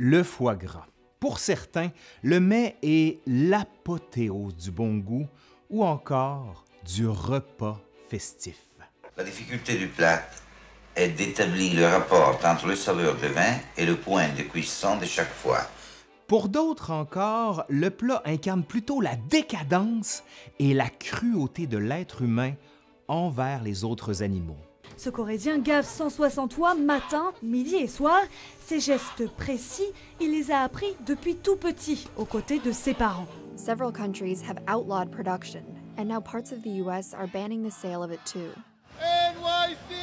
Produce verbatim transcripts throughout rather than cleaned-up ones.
Le foie gras. Pour certains, le mets est l'apothéose du bon goût ou encore du repas festif. La difficulté du plat est d'établir le rapport entre le saveur du vin et le point de cuisson de chaque foie. Pour d'autres encore, le plat incarne plutôt la décadence et la cruauté de l'être humain envers les autres animaux. Ce Corrézien gave cent soixante oies matin, midi et soir. Ces gestes précis, il les a appris depuis tout petit, aux côtés de ses parents. Several countries have outlawed production, and now parts of the U S are banning the sale of it too. N Y C!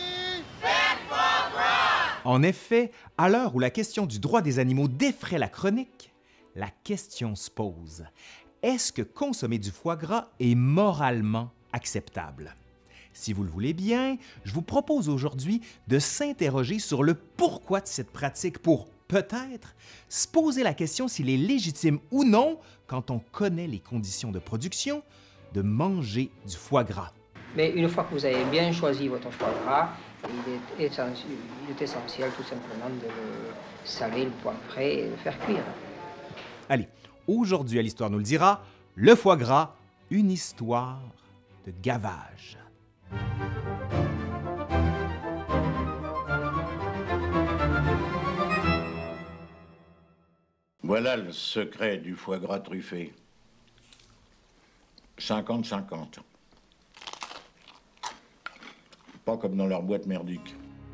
En effet, à l'heure où la question du droit des animaux défraie la chronique, la question se pose. Est-ce que consommer du foie gras est moralement acceptable? Si vous le voulez bien, je vous propose aujourd'hui de s'interroger sur le pourquoi de cette pratique pour, peut-être, se poser la question s'il est légitime ou non, quand on connaît les conditions de production, de manger du foie gras. Mais une fois que vous avez bien choisi votre foie gras, il est essentiel, il est essentiel tout simplement de le saler, le poivrer et le faire cuire. Allez, aujourd'hui à l'Histoire nous le dira, le foie gras, une histoire de gavage. Voilà le secret du foie gras truffé. cinquante cinquante. Pas comme dans leur boîte merdique.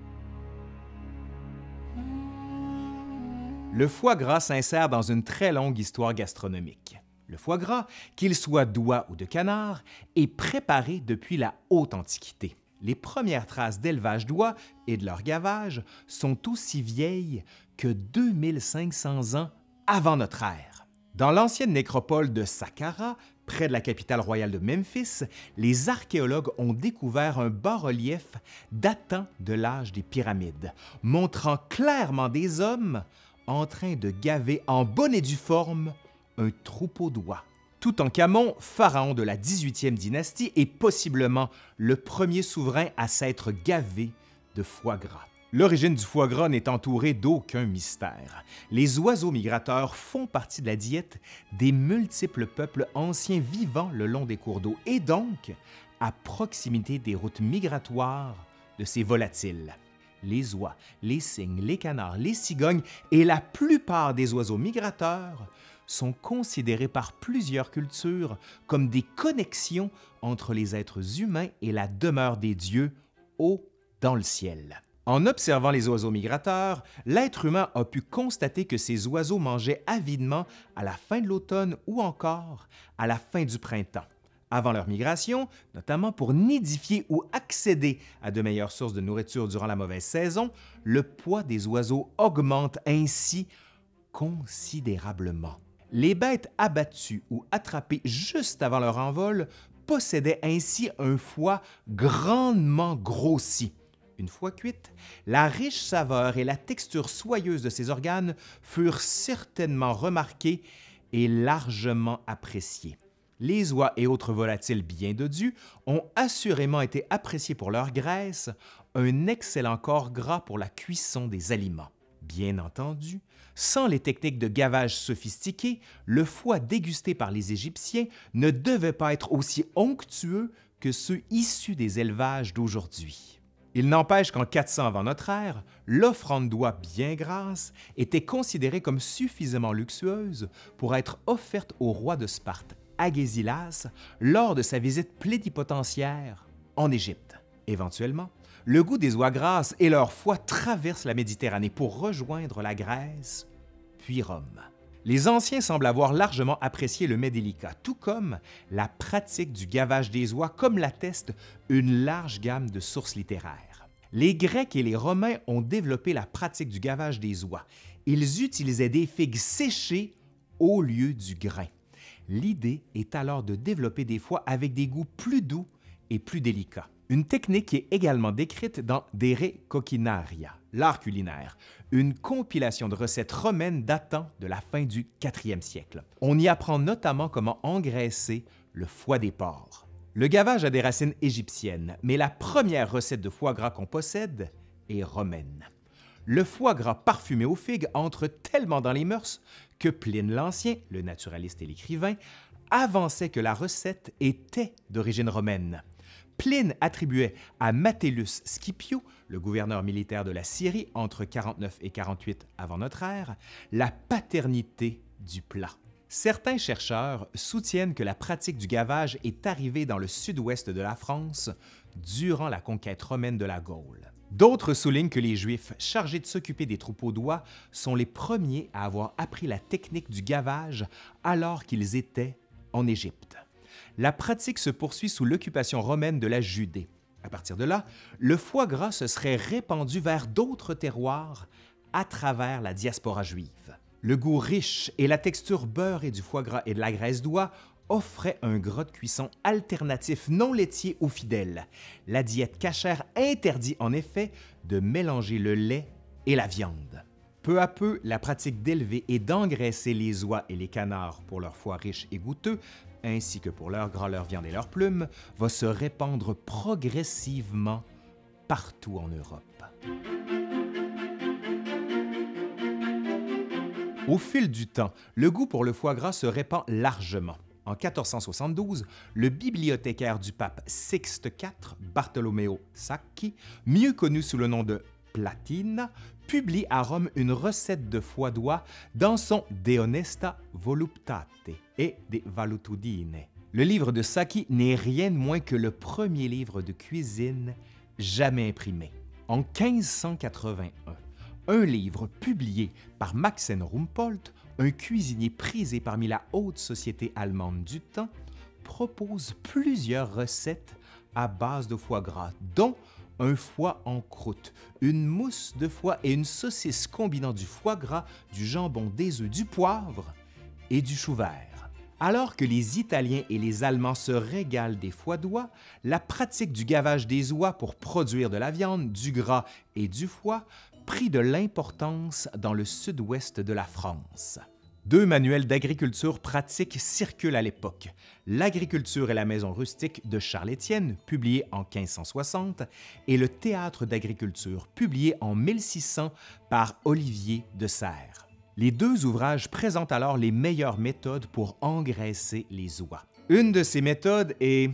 Le foie gras s'insère dans une très longue histoire gastronomique. Le foie gras, qu'il soit d'oie ou de canard, est préparé depuis la haute Antiquité. Les premières traces d'élevage d'oies et de leur gavage sont aussi vieilles que deux mille cinq cents ans avant notre ère. Dans l'ancienne nécropole de Saqqara, près de la capitale royale de Memphis, les archéologues ont découvert un bas-relief datant de l'âge des pyramides, montrant clairement des hommes en train de gaver en bonne et due forme un troupeau d'oies. Toutankhamon, pharaon de la dix-huitième dynastie, est possiblement le premier souverain à s'être gavé de foie gras. L'origine du foie gras n'est entourée d'aucun mystère. Les oiseaux migrateurs font partie de la diète des multiples peuples anciens vivant le long des cours d'eau et donc à proximité des routes migratoires de ces volatiles. Les oies, les cygnes, les canards, les cigognes et la plupart des oiseaux migrateurs sont considérés par plusieurs cultures comme des connexions entre les êtres humains et la demeure des dieux haut dans le ciel. En observant les oiseaux migrateurs, l'être humain a pu constater que ces oiseaux mangeaient avidement à la fin de l'automne ou encore à la fin du printemps. Avant leur migration, notamment pour nidifier ou accéder à de meilleures sources de nourriture durant la mauvaise saison, le poids des oiseaux augmente ainsi considérablement. Les bêtes abattues ou attrapées juste avant leur envol possédaient ainsi un foie grandement grossi. Une fois cuite, la riche saveur et la texture soyeuse de ces organes furent certainement remarquées et largement appréciées. Les oies et autres volatiles bien dodus ont assurément été appréciés pour leur graisse, un excellent corps gras pour la cuisson des aliments. Bien entendu, sans les techniques de gavage sophistiquées, le foie dégusté par les Égyptiens ne devait pas être aussi onctueux que ceux issus des élevages d'aujourd'hui. Il n'empêche qu'en quatre cents avant notre ère, l'offrande d'oie bien grasse était considérée comme suffisamment luxueuse pour être offerte au roi de Sparte, Agésilas, lors de sa visite plénipotentiaire en Égypte. Éventuellement, le goût des oies grasses et leur foie traversent la Méditerranée pour rejoindre la Grèce, puis Rome. Les Anciens semblent avoir largement apprécié le mets délicat, tout comme la pratique du gavage des oies, comme l'atteste une large gamme de sources littéraires. Les Grecs et les Romains ont développé la pratique du gavage des oies. Ils utilisaient des figues séchées au lieu du grain. L'idée est alors de développer des foies avec des goûts plus doux et plus délicats. Une technique qui est également décrite dans De Re Coquinaria, l'art culinaire, une compilation de recettes romaines datant de la fin du quatrième siècle. On y apprend notamment comment engraisser le foie des porcs. Le gavage a des racines égyptiennes, mais la première recette de foie gras qu'on possède est romaine. Le foie gras parfumé aux figues entre tellement dans les mœurs que Pline l'Ancien, le naturaliste et l'écrivain, avançait que la recette était d'origine romaine. Pline attribuait à Metellus Scipio, le gouverneur militaire de la Syrie entre quarante-neuf et quarante-huit avant notre ère, la paternité du plat. Certains chercheurs soutiennent que la pratique du gavage est arrivée dans le sud-ouest de la France durant la conquête romaine de la Gaule. D'autres soulignent que les Juifs chargés de s'occuper des troupeaux d'oies sont les premiers à avoir appris la technique du gavage alors qu'ils étaient en Égypte. La pratique se poursuit sous l'occupation romaine de la Judée. À partir de là, le foie gras se serait répandu vers d'autres terroirs à travers la diaspora juive. Le goût riche et la texture beurrée du foie gras et de la graisse d'oie offraient un gras de cuisson alternatif non laitier aux fidèles. La diète cachère interdit en effet de mélanger le lait et la viande. Peu à peu, la pratique d'élever et d'engraisser les oies et les canards pour leur foie riche et goûteux, ainsi que pour leur gras, leur viande et leurs plumes, va se répandre progressivement partout en Europe. Au fil du temps, le goût pour le foie gras se répand largement. En quatorze cent soixante-douze, le bibliothécaire du pape Sixte quatre, Bartolomeo Sacchi, mieux connu sous le nom de Platina, publie à Rome une recette de foie d'oie dans son De honesta voluptate et De valutudine. Le livre de Sacchi n'est rien de moins que le premier livre de cuisine jamais imprimé. En quinze cent quatre-vingt-un, un livre publié par Maxen Rumpolt, un cuisinier prisé parmi la haute société allemande du temps, propose plusieurs recettes à base de foie gras, dont un foie en croûte, une mousse de foie et une saucisse combinant du foie gras, du jambon, des œufs, du poivre et du chou vert. Alors que les Italiens et les Allemands se régalent des foies d'oie, la pratique du gavage des oies pour produire de la viande, du gras et du foie prit de l'importance dans le sud-ouest de la France. Deux manuels d'agriculture pratique circulent à l'époque. L'agriculture et la maison rustique de Charles Étienne, publié en quinze cent soixante, et le théâtre d'agriculture, publié en mille six cents par Olivier de Serres. Les deux ouvrages présentent alors les meilleures méthodes pour engraisser les oies. Une de ces méthodes est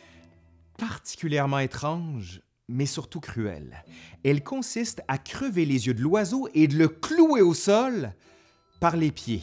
particulièrement étrange, mais surtout cruelle. Elle consiste à crever les yeux de l'oiseau et de le clouer au sol par les pieds.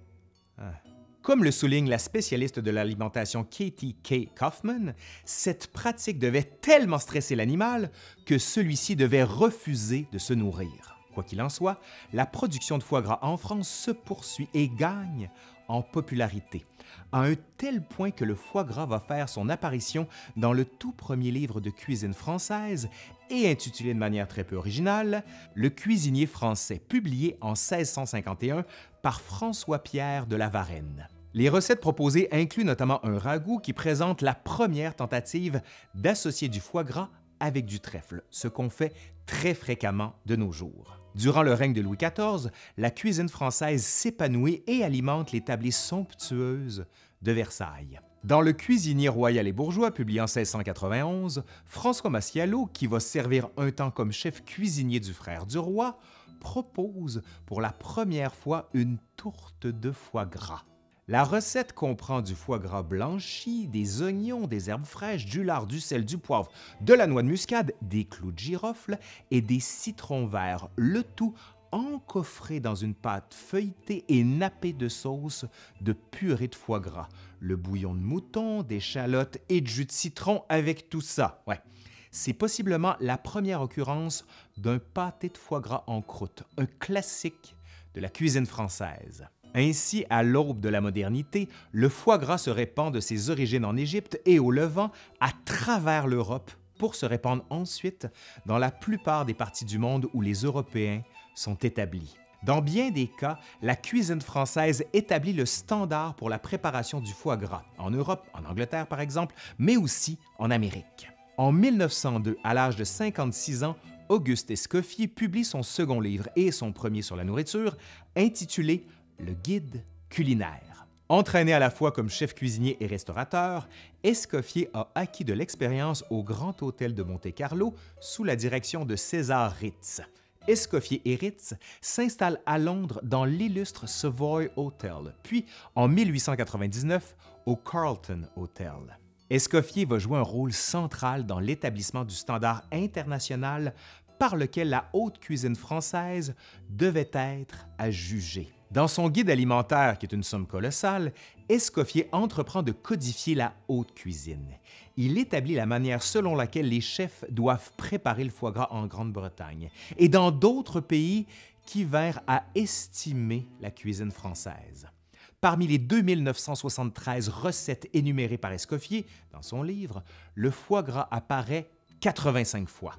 Ah. Comme le souligne la spécialiste de l'alimentation Katie K. Kaufman, cette pratique devait tellement stresser l'animal que celui-ci devait refuser de se nourrir. Quoi qu'il en soit, la production de foie gras en France se poursuit et gagne en popularité, à un tel point que le foie gras va faire son apparition dans le tout premier livre de cuisine française et intitulé de manière très peu originale « Le cuisinier français », publié en seize cent cinquante et un par François-Pierre de La Varenne. Les recettes proposées incluent notamment un ragoût qui présente la première tentative d'associer du foie gras avec du trèfle, ce qu'on fait très fréquemment de nos jours. Durant le règne de Louis quatorze, la cuisine française s'épanouit et alimente les tablées somptueuses de Versailles. Dans Le cuisinier royal et bourgeois, publié en seize cent quatre-vingt-onze, François Massialo, qui va servir un temps comme chef cuisinier du frère du roi, propose pour la première fois une tourte de foie gras. La recette comprend du foie gras blanchi, des oignons, des herbes fraîches, du lard, du sel, du poivre, de la noix de muscade, des clous de girofle et des citrons verts, le tout encoffré dans une pâte feuilletée et nappée de sauce de purée de foie gras, le bouillon de mouton, d'échalotes et de jus de citron avec tout ça. Ouais. C'est possiblement la première occurrence d'un pâté de foie gras en croûte, un classique de la cuisine française. Ainsi, à l'aube de la modernité, le foie gras se répand de ses origines en Égypte et au Levant à travers l'Europe pour se répandre ensuite dans la plupart des parties du monde où les Européens sont établis. Dans bien des cas, la cuisine française établit le standard pour la préparation du foie gras, en Europe, en Angleterre par exemple, mais aussi en Amérique. En mille neuf cent deux, à l'âge de cinquante-six ans, Auguste Escoffier publie son second livre et son premier sur la nourriture, intitulé Le guide culinaire. Entraîné à la fois comme chef cuisinier et restaurateur, Escoffier a acquis de l'expérience au Grand Hôtel de Monte-Carlo sous la direction de César Ritz. Escoffier et Ritz s'installent à Londres dans l'illustre Savoy Hotel, puis en mille huit cent quatre-vingt-dix-neuf au Carlton Hotel. Escoffier va jouer un rôle central dans l'établissement du standard international par lequel la haute cuisine française devait être à juger. Dans son guide alimentaire, qui est une somme colossale, Escoffier entreprend de codifier la haute cuisine. Il établit la manière selon laquelle les chefs doivent préparer le foie gras en Grande-Bretagne et dans d'autres pays qui vinrent à estimer la cuisine française. Parmi les deux mille neuf cent soixante-treize recettes énumérées par Escoffier dans son livre, le foie gras apparaît quatre-vingt-cinq fois.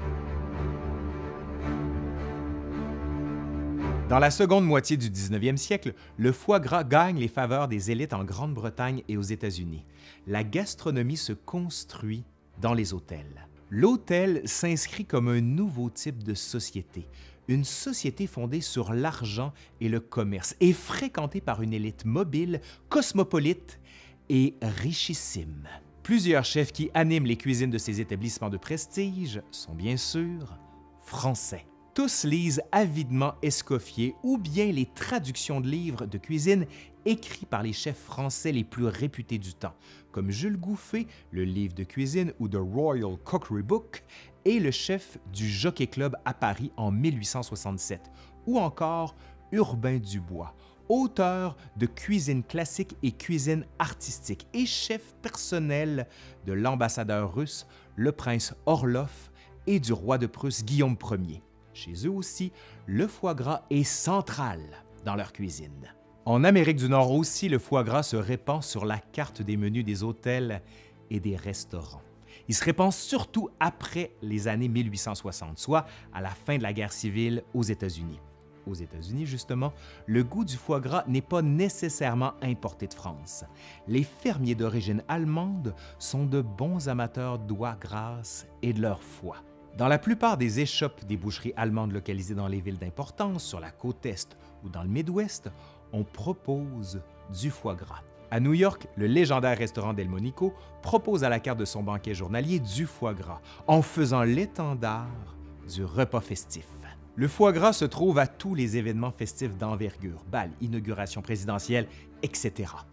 Dans la seconde moitié du dix-neuvième siècle, le foie gras gagne les faveurs des élites en Grande-Bretagne et aux États-Unis. La gastronomie se construit dans les hôtels. L'hôtel s'inscrit comme un nouveau type de société, une société fondée sur l'argent et le commerce et fréquentée par une élite mobile, cosmopolite et richissime. Plusieurs chefs qui animent les cuisines de ces établissements de prestige sont bien sûr français. Tous lisent avidement Escoffier ou bien les traductions de livres de cuisine écrits par les chefs français les plus réputés du temps, comme Jules Gouffé, le livre de cuisine ou The Royal Cookery Book, et le chef du Jockey Club à Paris en mille huit cent soixante-sept, ou encore Urbain Dubois, auteur de cuisine classique et cuisine artistique et chef personnel de l'ambassadeur russe, le prince Orlov, et du roi de Prusse Guillaume Ier. Chez eux aussi, le foie gras est central dans leur cuisine. En Amérique du Nord aussi, le foie gras se répand sur la carte des menus des hôtels et des restaurants. Il se répand surtout après les années mille huit cent soixante, soit à la fin de la guerre civile aux États-Unis. Aux États-Unis, justement, le goût du foie gras n'est pas nécessairement importé de France. Les fermiers d'origine allemande sont de bons amateurs d'oie grasse et de leur foie. Dans la plupart des échoppes des boucheries allemandes localisées dans les villes d'importance, sur la côte Est ou dans le Midwest, on propose du foie gras. À New York, le légendaire restaurant Delmonico propose à la carte de son banquet journalier du foie gras, en faisant l'étendard du repas festif. Le foie gras se trouve à tous les événements festifs d'envergure, bals, inaugurations présidentielles, et cetera.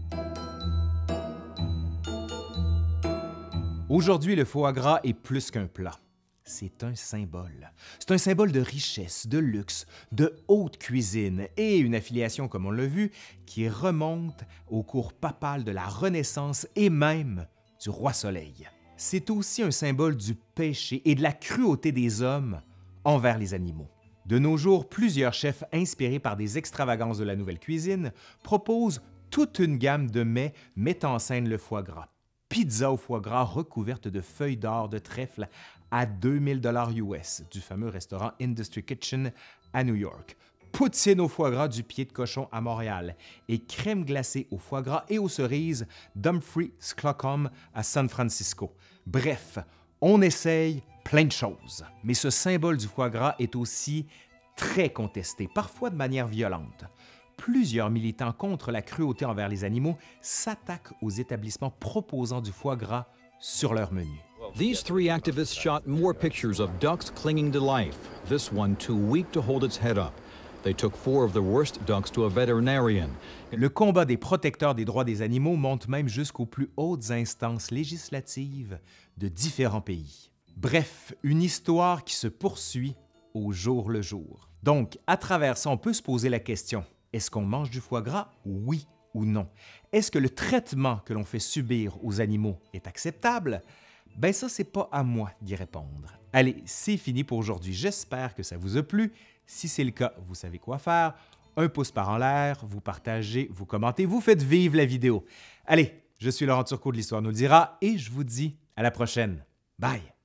Aujourd'hui, le foie gras est plus qu'un plat. C'est un symbole. C'est un symbole de richesse, de luxe, de haute cuisine et une affiliation, comme on l'a vu, qui remonte au cours papal de la Renaissance et même du roi Soleil. C'est aussi un symbole du péché et de la cruauté des hommes envers les animaux. De nos jours, plusieurs chefs inspirés par des extravagances de la nouvelle cuisine proposent toute une gamme de mets mettant en scène le foie gras. Pizza au foie gras recouverte de feuilles d'or de trèfle à deux mille dollars U S du fameux restaurant Industry Kitchen à New York. Poutine au foie gras du pied de cochon à Montréal et crème glacée au foie gras et aux cerises d'Humphrey Slocum à San Francisco. Bref, on essaye plein de choses. Mais ce symbole du foie gras est aussi très contesté, parfois de manière violente. Plusieurs militants contre la cruauté envers les animaux s'attaquent aux établissements proposant du foie gras sur leur menu. These three activists shot more pictures of ducks clinging to life, this one too weak to hold its head up. They took four of the worst ducks to a veterinarian. Le combat des protecteurs des droits des animaux monte même jusqu'aux plus hautes instances législatives de différents pays. Bref, une histoire qui se poursuit au jour le jour. Donc, à travers ça, on peut se poser la question: est-ce qu'on mange du foie gras, oui ou non? Est-ce que le traitement que l'on fait subir aux animaux est acceptable? Ben ça, c'est pas à moi d'y répondre. Allez, c'est fini pour aujourd'hui. J'espère que ça vous a plu. Si c'est le cas, vous savez quoi faire. Un pouce par en l'air, vous partagez, vous commentez, vous faites vivre la vidéo. Allez, je suis Laurent Turcot de l'Histoire nous le dira et je vous dis à la prochaine. Bye!